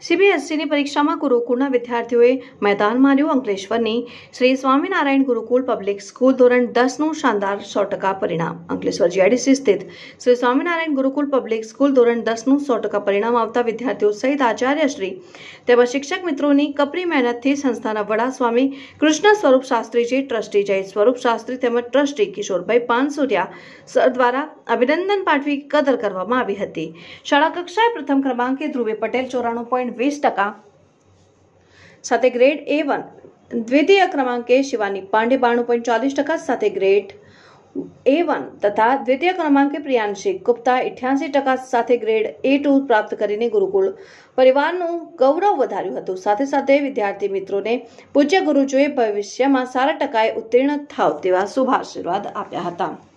સીબીએસઈની પરીક્ષામાં ગુરુકુળના વિદ્યાર્થીઓએ મેદાન માર્યું। અંકલેશ્વરની શ્રી સ્વામિનારાયણ ગુરુકુળ પબ્લિક સ્કૂલ ધોરણ 10નું શાનદાર 100% પરિણામ। અંકલેશ્વર જીઆઈડીસી સ્થિત શ્રી સ્વામિનારાયણ ગુરુકુળ પબ્લિક સ્કૂલ ધોરણ 10નું 100% પરિણામ આવતા વિદ્યાર્થીઓ સહિત આચાર્યશ્રી તેમજ શિક્ષક મિત્રોની કપરી મહેનતથી સંસ્થાના વડા સ્વામી કૃષ્ણ સ્વરૂપ શાસ્ત્રીજી, ટ્રસ્ટી જય સ્વરૂપ શાસ્ત્રી તેમજ ટ્રસ્ટી કિશોરભાઈ પાનસુરિયા સર દ્વારા અભિનંદન પાઠવી કદર કરવામાં આવી હતી। શાળા કક્ષાએ પ્રથમ ક્રમાંકે ધ્રુવે પટેલ 94.20% સાથે ગ્રેડ A1, દ્વિતીય ક્રમાંકે શિવાની પાંડે 92.40% સાથે ગ્રેડ A1 તથા દ્વિતીય ક્રમાંકે પ્રિયાંશી ગુપ્તા 88% સાથે ગ્રેડ A2 પ્રાપ્ત કરીને ગુરુકુળ પરિવારનું ગૌરવ વધાર્યું હતું। સાથે સાથે વિદ્યાર્થી મિત્રોને પૂજ્ય ગુરુજીએ ભવિષ્યમાં સારા ટકાએ ઉત્તીર્ણ થાવ તેવા શુભ આશીર્વાદ આપ્યા હતા।